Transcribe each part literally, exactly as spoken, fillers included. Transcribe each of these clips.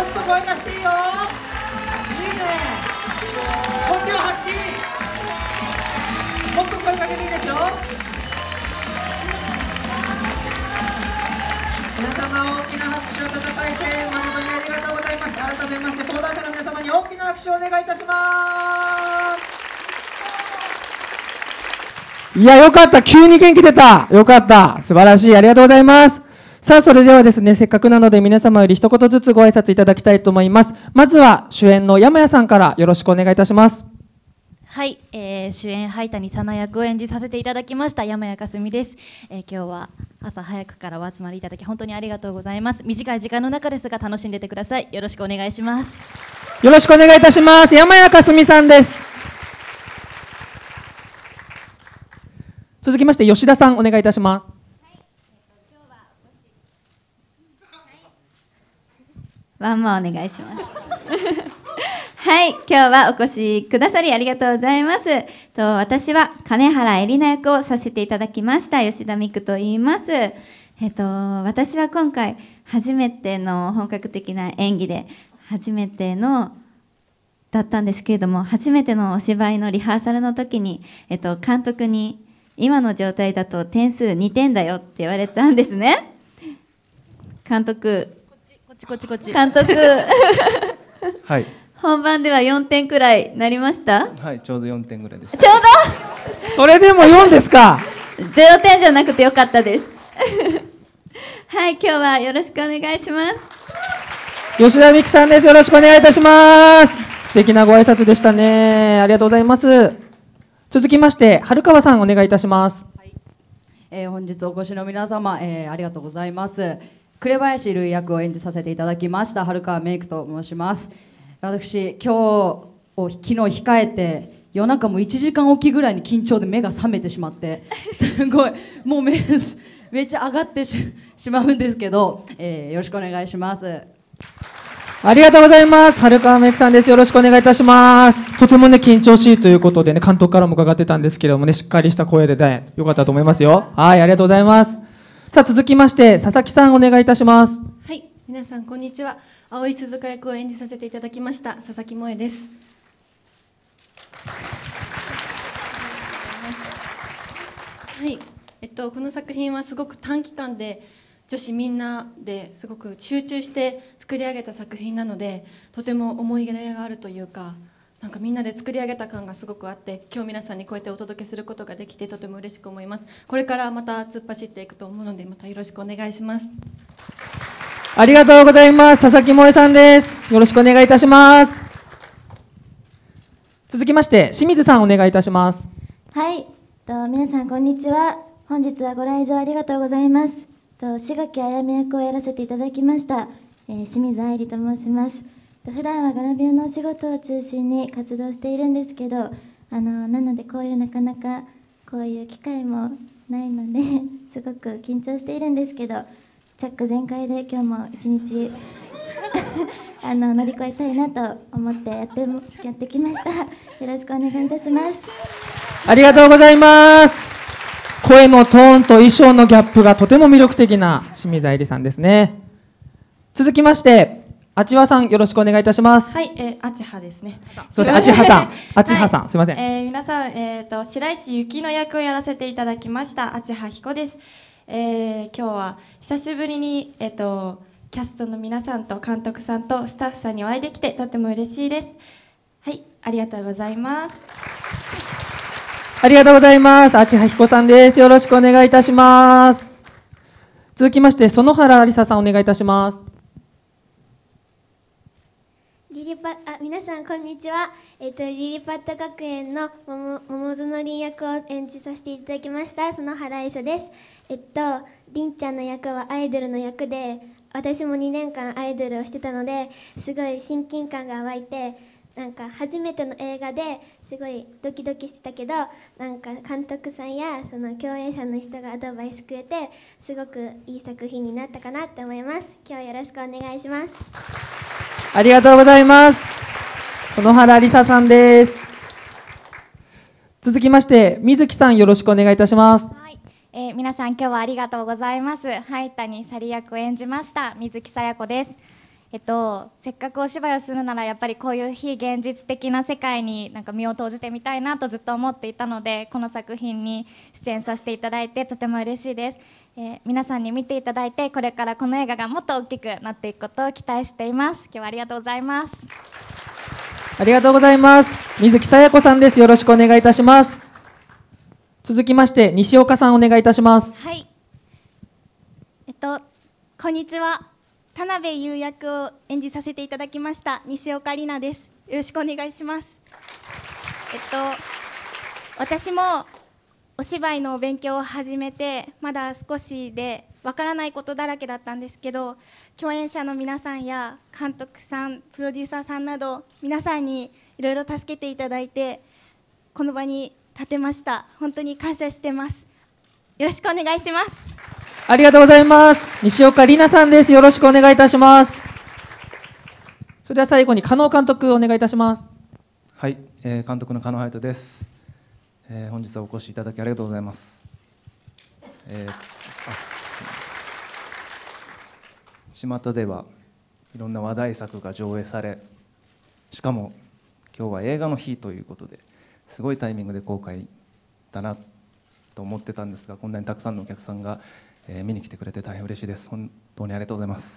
っと声出していいよ。いいね。本領発揮。もっと声かけていいですよ。皆様大きな拍手を叩いて誠にありがとうございます。改めまして登壇者の皆様に大きな拍手をお願いいたします。いや、よかった。急に元気出た。よかった。素晴らしい。ありがとうございます。さあ、それではですね、せっかくなので皆様より一言ずつご挨拶いただきたいと思います。まずは主演の山谷さんからよろしくお願いいたします。 はい、えー、主演灰谷沙奈役を演じさせていただきました山谷佳純です、えー、今日は朝早くからお集まりいただき本当にありがとうございます。短い時間の中ですが楽しんでてください。よろしくお願いします。 よろしくお願いいたします。山谷佳純さんです。続きまして吉田さんお願いいたします。 ワンモアお願いしますはい、今日はお越しくださりありがとうございます。と私は金原絵里奈役をさせていただきました吉田美久と言います。えっと私は今回初めての本格的な演技で初めてのだったんですけれども、初めてのお芝居のリハーサルの時に、えっと、監督に今の状態だと点数にてんだよって言われたんですね。監督こっちこっちこっち監督はい、 本番ではよんてんくらいなりました？ はい、ちょうどよんてんぐらいでした。 ちょうそれでもよんですか？ どゼロてんじゃなくてよかったですはい、今日はよろしくお願いします。 吉田美久さんです。よろしくお願いいたします。素敵なご挨拶でしたね。ありがとうございます。続きまして春川さんお願いいたします。 はい、えー、本日お越しの皆様、えー、ありがとうございます。紅林瑠衣役を演じさせていただきました春川メイクと申します。私今日を昨日控えて夜中もいちじかんおきぐらいに緊張で目が覚めてしまってすごいもう目めっちゃ上がって し, しまうんですけど、えー、よろしくお願いします。 ありがとうございます。春川メイクさんです。よろしくお願いいたします。とてもね緊張しいということでね監督からも伺ってたんですけどもねしっかりした声でねよかったと思いますよ。はい、ありがとうございます。さあ続きまして佐々木さんお願いいたします。 はい、皆さんこんにちは。青井鈴鹿役を演じさせていただきました佐々木萌です。はい、えっとこの作品はすごく短期間で女子みんなですごく集中して作り上げた作品なのでとても思い入れがあるというか。なんかみんなで作り上げた感がすごくあって今日皆さんにこうやってお届けすることができてとても嬉しく思います。これからまた突っ走っていくと思うのでまたよろしくお願いします。 ありがとうございます。佐々木萌さんです。よろしくお願いいたします。続きまして清水さんお願いいたします。 はい、と皆さんこんにちは。本日はご来場ありがとうございます。と志垣あやめ役をやらせていただきました、えー、清水愛理と申します。普段はグラビアのお仕事を中心に活動しているんですけど、あのなのでこういうなかなかこういう機会もないのですごく緊張しているんですけどチャック全開で今日も一日あの乗り越えたいなと思ってやってやってきました。よろしくお願いいたします。 ありがとうございます。声のトーンと衣装のギャップがとても魅力的な清水愛理さんですね。続きましてあちはさんよろしくお願いいたします。 はい、えー、あちはですね。 すみません、あちはさん、あちはさん、はい、すみません。 えー、皆さん、えっ、ー、と白石由紀の役をやらせていただきましたあちはひこです。えー、今日は久しぶりにえっ、ー、とキャストの皆さんと監督さんとスタッフさんにお会いできてとても嬉しいです。はい、ありがとうございます。 ありがとうございます。あちはひこさんです。よろしくお願いいたします。続きまして園原ありささんお願いいたします。 リリパあ皆さんこんにちは。えっとリリパット学園の桃桃園凛役を演じさせていただきました園原ありさです。えっと凛ちゃんの役はアイドルの役で、私もにねんかんアイドルをしてたのですごい親近感が湧いて、なんか初めての映画ですごいドキドキしてたけど、なんか監督さんやその共演者の人がアドバイスくれてすごくいい作品になったかなって思います。今日よろしくお願いします。 ありがとうございます。園原りささんです。続きまして水木さんよろしくお願いいたします。 はい、えー、皆さん今日はありがとうございます。灰谷さり役を演じました水木さや子です。ええっと、せっかくお芝居をするならやっぱりこういう非現実的な世界になんか身を投じてみたいなとずっと思っていたので、この作品に出演させていただいてとても嬉しいです。えー、皆さんに見ていただいてこれからこの映画がもっと大きくなっていくことを期待しています。今日はありがとうございます。 ありがとうございます。水木さや子さんです。よろしくお願いいたします。続きまして西岡さんお願いいたします。 はい。えっとこんにちは。田辺優役を演じさせていただきました西岡里奈です。よろしくお願いします。えっと私もお芝居のお勉強を始めてまだ少しでわからないことだらけだったんですけど、共演者の皆さんや監督さん、プロデューサーさんなど皆さんにいろいろ助けていただいてこの場に立てました。本当に感謝してます。よろしくお願いします。 ありがとうございます。西岡里奈さんです。よろしくお願いいたします。それでは最後に加納監督お願いいたします。 はい、えー、監督の加納隼人です、えー、本日はお越しいただきありがとうございます。えー、巷ではいろんな話題作が上映され、しかも今日は映画の日ということですごいタイミングで公開だなと思ってたんですが、こんなにたくさんのお客さんがえー、見に来てくれて大変嬉しいです。本当にありがとうございます。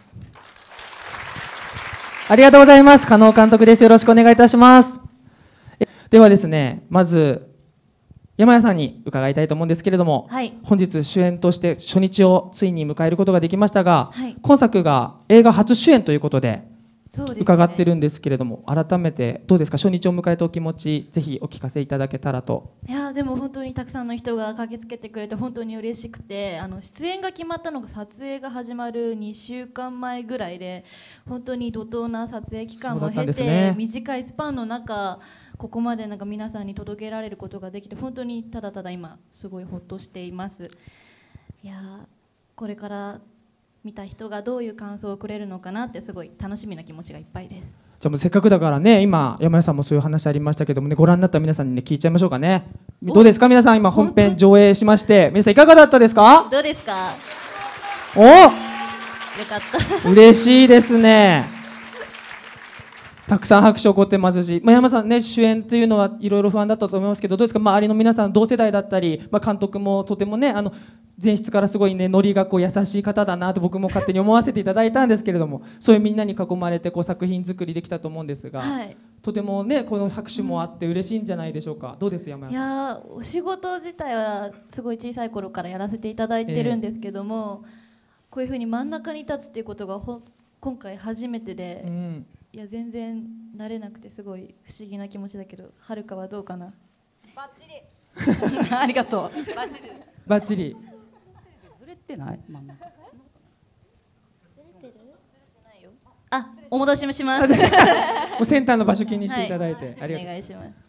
ありがとうございます。加納監督です。よろしくお願いいたします。ではですね、まず山谷さんに伺いたいと思うんですけれども、 はい、 本日主演として初日をついに迎えることができましたが、 はい、 今作が映画初主演ということでそうですね、 伺ってるんですけれども、改めてどうですか、初日を迎えたお気持ち、ぜひお聞かせいただけたらと。 いやでも本当にたくさんの人が駆けつけてくれて本当に嬉しくて、あの出演が決まったのが撮影が始まるにしゅうかんまえぐらいで、本当に怒涛な撮影期間を経て、ね、短いスパンの中ここまでなんか皆さんに届けられることができて、本当にただただ今すごいほっとしています。いやこれから見た人がどういう感想をくれるのかなってすごい楽しみな気持ちがいっぱいです。 じゃあもうせっかくだからね、今山谷さんもそういう話ありましたけどもね、ご覧になった皆さんにね聞いちゃいましょうかね。どうですか皆さん、今本編上映しまして、皆さんいかがだったですか？ どうですか？ お、 よかった嬉しいですね。たくさん拍手起こってますし、まあ、山さんね、主演というのはいろいろ不安だったと思いますけど、どうですか、周りの皆さん同世代だったり、まあ、監督もとてもね、あの前室からすごいね、ノリがこう優しい方だなと僕も勝手に思わせていただいたんですけれども、そういうみんなに囲まれてこう作品作りできたと思うんですが、 はい、 とてもね、この拍手もあって嬉しいんじゃないでしょうか。どうです山いやお仕事自体はすごい小さい頃からやらせていただいてるんですけども、えー、こういうふうに真ん中に立つっていうことがほ今回初めてで、うん、いや全然慣れなくてすごい不思議な気持ちだけど、はるかはどうかな？ バッチリありがとう。バッチリです。 バッチリ。 ずれてない？真ん中。ずれてる？あ、お戻しもします。 もうセンターの場所気にしていただいて、ありがとうございます。 お願いします。